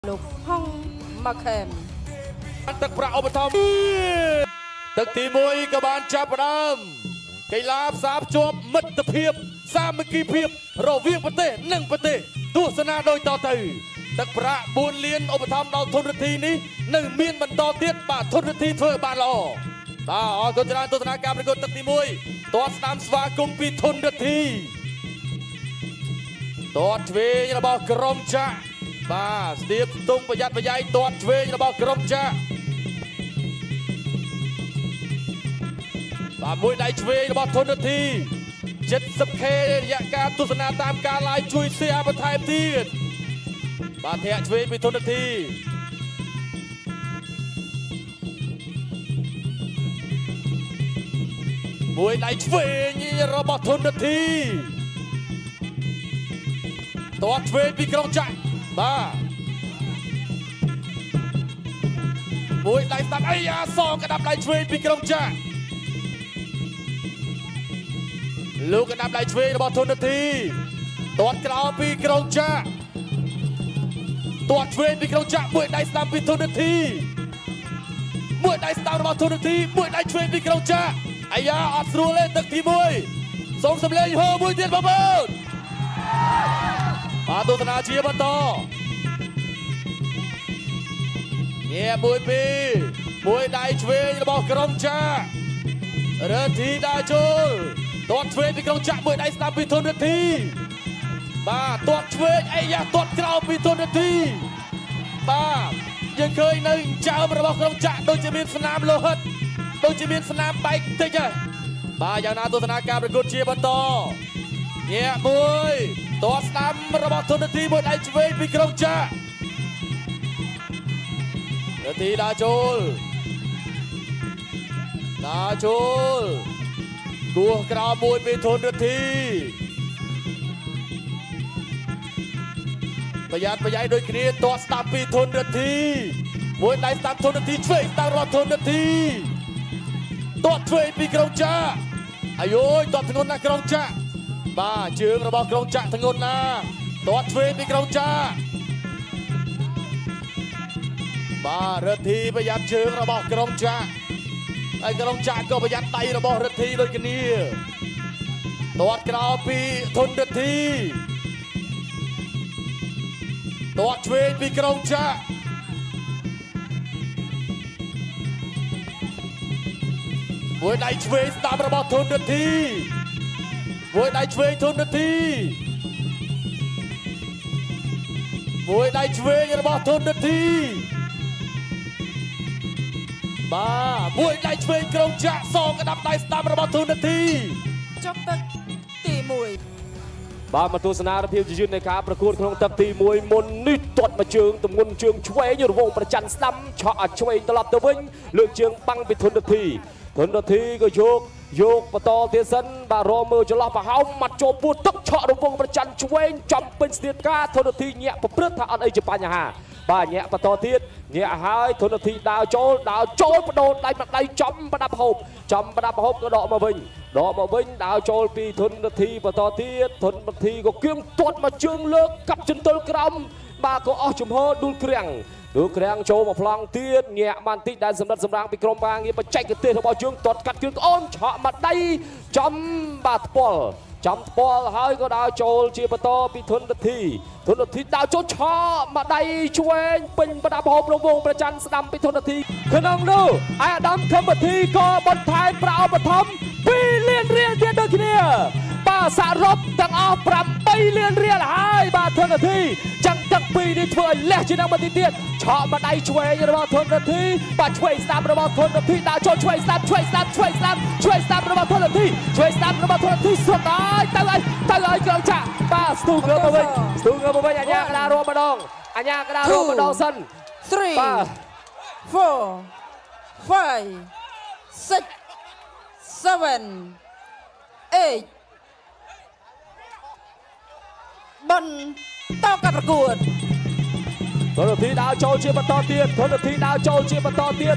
លោកហុងមកខេមទឹកប្រាក់ឧបត្ថម្ភទឹកទី1ក៏បានចាប់ផ្ដើមកីឡាផ្សារភ្ជាប់មិត្តភាពសាមគ្គីភាពរវាងប្រទេសនិងប្រទេសទស្សនាដូចតទៅទឹកប្រាក់4លានឧបត្ថម្ភដល់ធនធាននេះនឹងមានបន្តទៀតបាទធនធានធ្វើបានល្អបាទអរគុណច្រើនទស្សនាការប្រកួតទឹកទី1ទាត់ស្ដាំស្វាគមន៍ពីធនធានទាត់ឆ្វេងរបស់ក្រុមចាក់បាទស្ទាបទុំប្រយ័ត្នប្រយែងទាត់ឆ្វេងរបស់ក្រុមចាក់បាទមួយដៃឆ្វេងរបស់ធនធាន 70k រយៈកាលទស្សនាតាមការ live ជួយ share បន្ថែមទៀតបាទធាក់ឆ្វេងពីធនធានមួយដៃឆ្វេងរបស់ធនធានទាត់ឆ្វេងពីក្រុមចាក់បាទមួយដៃស្ដាប់អាយ៉ាសងកដាប់ដៃឆ្វេងពីក្រុមចាក់លោកកដាប់ដៃឆ្វេងរបស់ធនធានទាត់ក្រោមពីក្រុមចាក់ទាត់ឆ្វេងពីក្រុមចាក់មួយដៃស្ដាប់ពីធនធានមួយដៃស្ដាប់របស់ធនធានមួយដៃឆ្វេងពីក្រុមចាក់អាយ៉ាអត់ស្រួលទេទឹកទី1សូមសម្លេងហូមួយទៀតបងប្អូនបាទទស្សនាជាបន្តមួយដៃឆ្វេងរបស់ក្រុមចាក់រើធីដាចូលទាត់ឆ្វេងពីក្រុមចាក់មួយដៃស្ដាប់ពីធនធានបាទទាត់ឆ្វេងអីយ៉ាទាត់ក្រោមពីធនធានបាទយើងឃើញនៅចើមរបស់ក្រុមចាក់ដូចជាមានស្នាមលោហិតដូចជាមានស្នាមបែកតិចហើយបាទយ៉ាងណាទស្សនាការប្រកួតជាបន្តមួយទាត់ស្ដាំរបស់ធនធានមួយដៃឆ្វេងពីក្រុមចាក់រើធីដាចូលគោះក្រោមមួយពីធនធានប្រយ័ត្នប្រយែងដូចគ្នាទាត់ស្ដាប់ពីធនធានមួយដៃស្ដាប់ធនធានឆ្វេងស្ដាប់របស់ធនធានទាត់ឆ្វេងពីក្រុមចាក់អាយយទាត់ធ្ងន់ណាស់ក្រុមចាក់បាទជើងរបស់ក្រុមចាក់ធ្ងន់ណាស់ទាត់ឆ្វេងពីក្រុមចាក់បាទរទ្ធីប្រយ័ត្នជើងរបស់ក្រុមចាក់ហើយក្រុមចាក់ក៏ប្រយ័ត្នដៃរបស់រទ្ធីដូចគ្នាទាត់ក្រោមពីធនធានទាត់ឆ្វេងពីក្រុមចាក់មួយដៃឆ្វេងស្ដាំរបស់ធនធានមួយដៃឆ្វេងធនធានមួយដៃឆ្វេងរបស់ធនធានបាទមួយដៃឆ្វេងក្រុមចាក់សងកដាប់ដៃស្ដាំរបស់ធនធានចុះទឹកទី1 បាទមកទស្សនាភាពជាយឺននៃការប្រកួតក្នុងទឹកទី1មុននេះទាត់មកជើងទម្ងន់ជើងឆ្វេងរវងប្រច័ណ្ឌស្ដាំឆក់ឲ្យឆ្វេងត្រឡប់ទៅវិញលើកជើងបាំងពីធនធានក៏យកបន្តទៀតសិនបាទរមើលចន្លោះប្រហោងមាត់ចូលពួតទឹកឆក់រវងប្រច័ណ្ឌឆ្វេងចំពេញស្ទាតការធនធានញាក់ប្រព្រឹត្តថាអត់អីជាបញ្ហាបាទញាក់បន្តទៀតញាក់ហើយធនធានដើរចូលបដូរដៃមកដៃចំប្រដាប់ហូបក៏ដកមកវិញដើរចូលពីធនធានបន្តទៀតធនធានក៏គៀងទាត់មកជើងលើកកាប់ចន្ទល់ក្រោមបាទក៏អស់ជំហរដួលក្រាំងចូលមកប្លង់ទៀតញាក់បានតិចដែលសម្រិតសម្រាំងពីក្រុមការងារបច្ចេកទេសរបស់ជើងទាត់កាត់ជើងក្អូនឆក់មកដៃចំបាទថ្ពាល់ហើយក៏ដើរចូលជាបន្តពីធនធានដើរចូលឆក់មកដៃឆ្វេងពេញប្រដាប់ហូបរវងប្រច័ណ្ឌស្ដាំពីធនធានក្នុងនោះអាយដាមខមវិធីក៏បន្ថែមប្រាក់ឧបត្ថម្ភ2លានរៀលទៀតដូចគ្នាបាទសរុបទាំងអស់8លានរៀលហើយបាទធនធានចឹងទឹកពីរនេះធ្វើឲ្យលះជានឹងមកទៀតឆក់មកដៃឆ្វេងរបស់ធនធានបាទឆ្វេងស្ដាំរបស់ធនធានដើរចូលឆ្វេងស្ដាំរបស់ធនធានសុទ្ធហើយទៅឲ្យក្រុមចាក់បាទស្ទូងើមកវិញអញ្ញាកដារួមម្ដងសិន 3 4 5 6 7 8បន្តការប្រកួតធនធានដើរចូលជាបន្តទៀត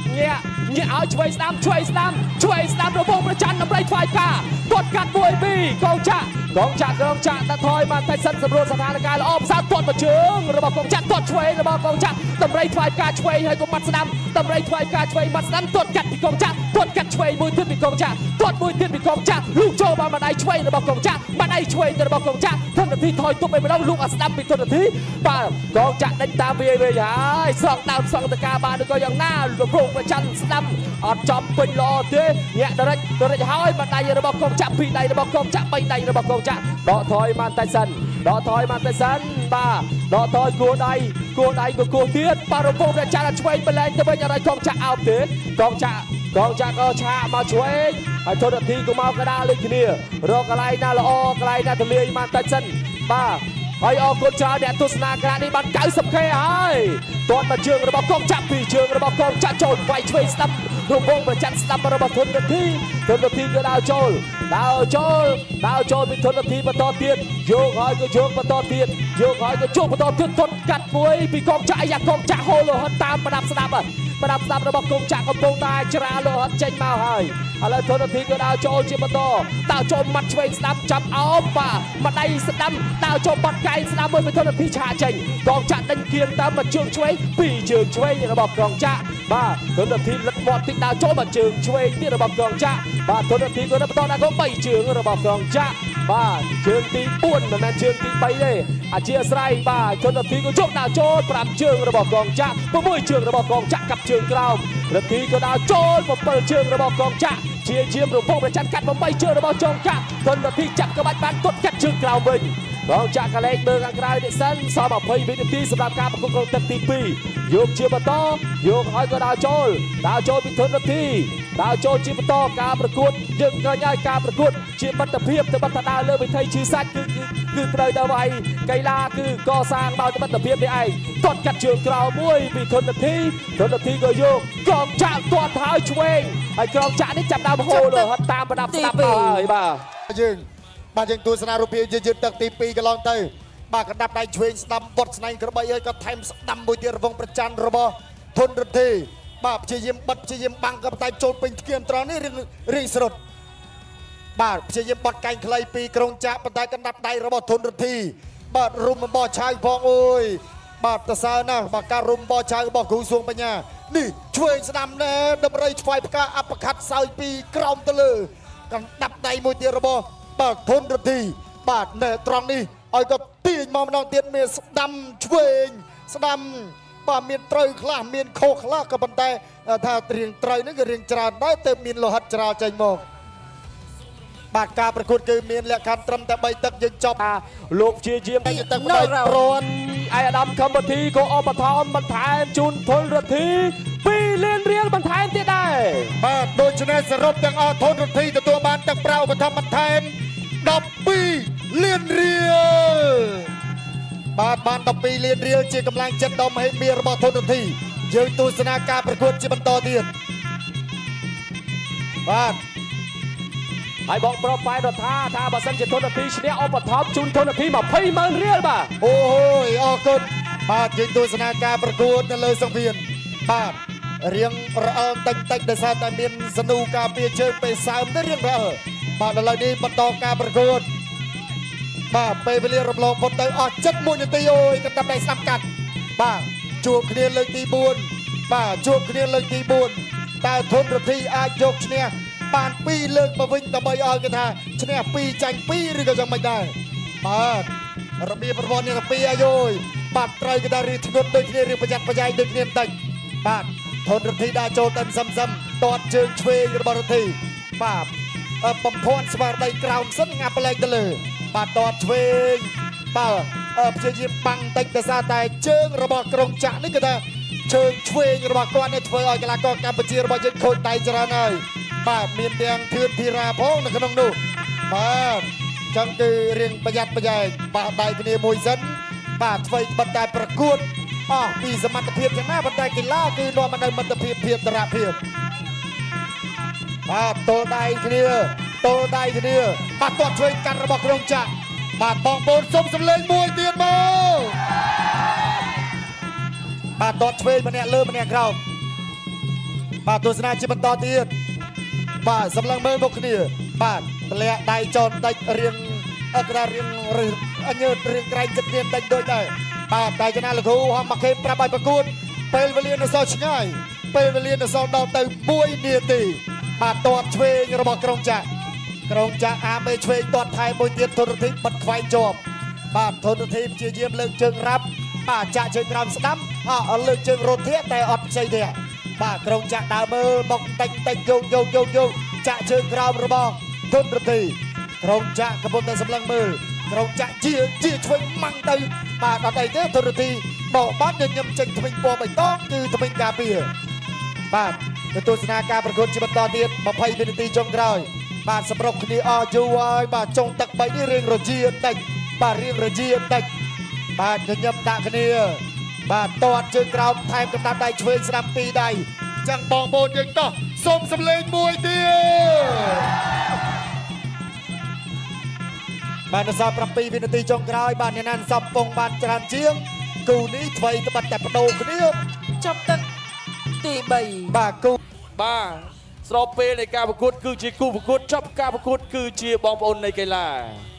ញាក់ឲ្យឆ្វេងស្ដាំរបងប្រច័ណ្ឌដើម្បីថ្វាយការទាត់កាត់1 2កងចាក់ដាក់ថយមកតែសិនសម្រួលស្ថានភាពល្អផ្សារទាត់មកជើងរបស់កងចាក់ទាត់ឆ្វេងរបស់កងចាក់ដើម្បីថ្វាយការឆ្វេងហើយក៏បាត់ស្ដាំដើម្បីថ្វាយការឆ្វេងបាត់ស្ដាំទាត់កាត់ពីកងចាក់ទាត់កាត់ឆ្វេងមួយទៀតពីកងចាក់ទាត់មួយទៀតពីកងចាក់លូកចូលមកម្ដាយឆ្វេងរបស់កងចាក់ម្ដាយឆ្វេងទៅរបស់កងចាក់ធននាទីថយទប់ឯម្ដងលូកអាស្ដាំពីធននាទីបាទកងចាក់ដេញតាមវាហើយសងដើមសងតកាបានឬក៏យ៉ាងណារំរងប្រច័ណ្ឌស្ដាំអត់ចំពេញល្អទេញាក់ដរិចហើយម្ដាយរបស់កងចាក់2ដៃរបស់កងចាក់3ដៃរបស់កងចាក់ដកថយមកតែសិនបាទដកថយគួរដៃក៏គួរទៀតបាទរំពងប្រច័ណ្ឌឆ្វេងបលែងទៅវិញអត់ឲ្យកងចាក់អោបទេកងចាក់ក៏ឆាកមកឆ្វេងហើយធននាទីក៏មកកដាលេខគ្នារកកន្លែងណាល្អកន្លែងណាទលាយមកតែសិនបាទហើយអរគុណច្រើនអ្នកទស្សនាការនេះបាន 90k ហើយទាត់មកជើងរបស់កងចាក់ពីជើងរបស់កងចាក់ចូលវាយឆ្វេងស្ដាប់រំពងប្រច័ណ្ឌស្ដាប់របស់ធននាទីក៏ដើរចូលពីធននាទីបន្តទៀតយកហើយក៏យកបន្តទៀតទាត់កាត់មួយពីកងចាក់អាយ៉ាកងចាក់ហូលរហូតតាមប្រដាប់ស្ដាប់របស់កងចាក់កំពុងតែច្រាលរហូតចេញមកហើយឥឡូវធននាទីក៏ដើរចូលជាបន្តដើរចូលមាត់ឆ្វេងស្ដាំចាប់អោបបាទម្ដាយស្ដាំដើរចូលបាត់កែងស្ដាំមួយពីធននាទីឆាចេញកងចាក់ដេញគៀងតាមមកជើងឆ្វេងពីជើងឆ្វេងរបស់កងចាក់បាទធននាទីលិតមាត់តិចដើរចូលមកជើងឆ្វេងទៀតរបស់កងចាក់បាទធននាទីក៏បន្តដាក់ក៏3ជើងរបស់កងចាក់បាទជើងទី4មិនមែនជើងទី3ទេអធិស្ស្រ័យបាទធននាទីក៏ជោគដើរចូល5ជើងរបស់កងចាក់6ជើងរបស់កងចាក់កាប់ជើងក្រោមនាទីក៏ដើរចូល7ជើងរបស់កងចាក់ជារំពងប្រច័ណ្ឌកាត់8ជើងរបស់ចងចាក់ធននាទីចាប់ក្បាច់បានទាត់កាត់ជើងក្រោមវិញកងចាក់កលេចមើលខាងក្រៅនេះសិនសល់20វិនាទីសម្រាប់ការប្រកួតក្នុងទឹកទី2យកជាបន្តយកហើយក៏ដើរចូលពីធននាទីដើរចូលជាបន្តការប្រកួតយើងឃើញហើយការប្រកួតជាមិត្តភាពទៅបាត់ដើរលើវិថីឈឺសាច់គឺត្រូវទៅវាយកីឡាគឺកសាងដោយមិត្តភាពនេះឯងទាត់កាត់ជើងក្រោមមួយពីធននាទីក៏យកកងចាក់ទាត់ហើយឆ្វេងហើយកងចាក់នេះចាប់ដើមហូលរហូតតាមប្រដាប់ស្ដាប់មកហើយបាទយើងទស្សនារូបភាពយឺតទឹកទី2កន្លងទៅបាទកណ្ដាប់ដៃឆ្វេងស្ដាំបត់ស្នែងក្របីហើយក៏ថែមស្ដាំមួយទៀតរវងប្រច័ណ្ឌរបស់ធនរដ្ឋីបាទព្យាយាមបិទព្យាយាមបាំងក៏តែចូលពេញធ្គាមត្រង់នេះរៀងស្រុតបាទព្យាយាមបត់កែងខ្លីពីក្រុងចាក់ប៉ុន្តែកណ្ដាប់ដៃរបស់ធនរដ្ឋីបាទរុំបោះឆៅផងអូយបាទតសើណាស់បាទការរុំបោះឆៅរបស់គ្រូសួងបញ្ញានេះឆ្វេងស្ដាំណែដើម្បីឆ្វៃផ្កាអបខាត់សើយពីក្រោមទៅលើកណ្ដាប់ដៃមួយទៀតរបស់បាទធនរដ្ឋីបាទនៅត្រង់នេះឲ្យក៏ទាញមកម្ដងទៀតមានស្ដាំឆ្វេងស្ដាំបាទមានត្រូវខ្លះមានខុសខ្លះក៏ប៉ុន្តែថារៀងត្រូវនេះគឺរៀងច្រើនដែរទៅមានលោហិតច្រាលចេញមកបាទការប្រកួតគឺមានលក្ខខណ្ឌត្រឹមតែ3ទឹកយើងចប់លោកជាយាមទឹកម្ដងប្រន់អាដាមកម្មវិធីក៏ឧបត្ថម្ភបន្ថែមជូនធនរដ្ឋី2លានរៀលបន្ថែមទៀតដែរបាទដូច្នេះសរុបទាំងអស់ធនរដ្ឋីទទួលបានទឹកប្រាក់ឧបត្ថម្ភបន្ថែម12លានរៀលបាទបាន12លានរៀលជាកម្លាំងចិត្តដ៏មហិមារបស់ធនរដ្ឋីយើងទស្សនាការប្រកួតជាបន្តទៀតបាទហើយបងប្រុសប៉ែរដ្ឋថាបើសិនជាធនរដ្ឋីឈ្នះឧបត្ថម្ភជូនធនរដ្ឋី200000រៀលបាទអូយអរគុណបាទយើងទស្សនាការប្រកួតនៅលើសង្វៀនបាទរៀងរអិលតិចដោយសារតែមានសនូការពារជើងពេលសើមទៅរៀងរអិលបាទឥឡូវនេះបន្តការប្រកួតបាទពេលវេលារំលងផុតទៅអស់71នាទីអូយកណ្ដាប់ដៃស្ដាំកាត់បាទជួបគ្នាលើកទី4បាទជួបគ្នាលើកទី4តើធនរដ្ឋីអាចយកឈ្នះបាន2លើកមកវិញដើម្បីឲ្យគេថាឈ្នះ2ចាញ់2ឬក៏យ៉ាងម៉េចដែរបាទរបៀបប្រព័ន្ធនេះ2អាយុយបាទត្រូវគេថារៀបធ្ងន់ដូចគ្នារៀបប្រយ័ត្នប្រយែងដូចគ្នាបន្តិចបាទធនរដ្ឋីដើរចូលទៅសឹមទាត់ជើងឆ្វេងរបស់រដ្ឋីបាទបំភាន់ស្មារតីក្រោមសិនងាប់ប្លែកទៅលើបាទទាត់ឆ្វេងបាទព្យាយាមបាំងតិចដោយសារតែជើងរបស់ក្រុងចាក់នេះគឺថាជើងឆ្វេងរបស់គាត់នេះធ្វើឲ្យកីឡាករកម្ពុជារបស់យើងខូចដៃច្រើនហើយបាទមានទាំងធឿនធីរ៉ាផងនៅក្នុងនោះបាទចឹងគឺរៀងប្រយ័ត្នប្រយែងបាទដៃគ្នាមួយសិនបាទធ្វើប៉ុន្តែប្រកួតអស់ពីសមត្ថភាពយ៉ាងណាប៉ុន្តែកីឡាគឺនាំមកនៅមិត្តភាពភាពតរភាពបាទតូលដៃគ្នាបាទទាត់ឆ្វេងកាត់របស់ក្រុងចាក់បាទបងប្អូនសុំសម្លេងមួយទៀតមកបាទទាត់ឆ្វេងម្នាក់លើម្នាក់ក្រោមបាទទស្សនាជាបន្តទៀតបាទសម្លឹងមើលមកគ្នាបាទតម្លាក់ដៃចនតិចរៀងក្តាររៀងញើតរៀងក្រែងចិត្តរៀងតិចដូចដែរបាទតែចំណាលោកគ្រូហមមកគេប្រាប់ឲ្យប្រកួតពេលវេលានៅសល់ឆ្ងាយពេលវេលានៅសល់ដល់ទៅ1នាទីបាទតបឆ្វេងរបស់ក្រុងចាក់អាមេឆ្វេងតបថែមួយទៀតធនធីបិទខ្វែងជាប់បាទធនធីព្យាយាមលើកជើងរ៉ាប់បាទចាក់ជើងក្រោមស្ដាំលើកជើងរត់ធាក់តែអត់ផ្សេងទេបាទក្រុងចាក់ដើរមើលមកតិចយកចាក់ជើងក្រោមរបស់ធនធីក្រុងចាក់កំពុងតែសម្លឹងមើលក្រុងចាក់ជាឆ្វេងម៉ាំងទៅបាទអត់អីទេធនធីបោកបាត់ញញឹមចេញថ្មីពណ៌បៃតងគឺថ្មីការពារបាទទៅទស្សនាការប្រកួតជាបន្តទៀត20វិនាទីចុងក្រោយបាទសម្រុកគ្នាអស់យូរហើយបាទចុងទឹក3នេះរៀងរជាតិចបាទរៀងរជាតិចបាទញញឹមដាក់គ្នាបាទតតជើងក្រោមថែមកំណាត់ដៃឆ្វេងស្ដាំពីរដៃចឹងបងប្អូនយើងតោះសូមសម្លេងមួយទៀតបាទនៅសល់7វិនាទីចុងក្រោយបាទអ្នកណាសំពងបានច្រើនជាងគូនេះថ្មីត្បិតតែបដូរគ្នាចប់ទឹកទី3 បាទគូបាទស្របពេលនៃការប្រកួតគឺជាគូប្រកួតចប់ការប្រកួតគឺជាបងប្អូននៃកីឡា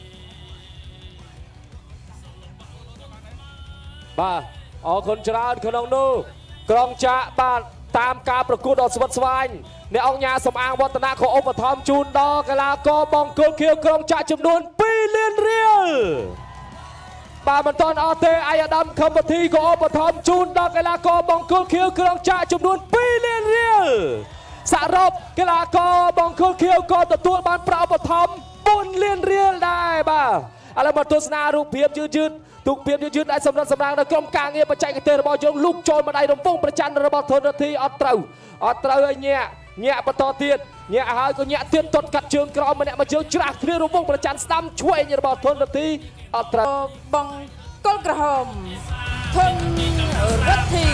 បាទអរគុណច្រើនក្នុងនោះក្រុងចាក់បាទតាមការប្រកួតដ៏ស្វិតស្វាញអ្នកអង្គញាសំអាងវឌ្ឍនៈក៏ឧបត្ថម្ភជូនដល់កីឡាករបង្គោលខៀវក្រុងចាក់ចំនួន2លានរៀលបាទមិនទាន់អស់ទេអាយដាមខំពធីក៏ឧបត្ថម្ភជូនដល់កីឡាករបង្គោលខៀវក្រុងចាក់ចំនួន2លានរៀលសរុបកីឡាករបង្គោលខៀវក៏ទទួលបានប្រាក់ឧបត្ថម្ភ4លានរៀលដែរបាទឥឡូវមកទស្សនារូបភាពយឺតទូកភាពយឺតដែលសម្រាប់សម្រាំងដល់ក្រុមការងារបច្ចេកទេសរបស់យើងលូកចូលមកដៃរំពងប្រច័ណ្ឌរបស់ធនធាអត់ត្រូវឲ្យញាក់បន្តទៀតញាក់ហើយក៏ញាក់ទៀតទាត់កាត់ជើងក្រោមម្នាក់មកជើងច្រាស់គ្នារំពងប្រច័ណ្ឌស្ដាំឆ្វេងរបស់ធនធាអត់ត្រូវបង្គោលក្រហមធនរទ្ធី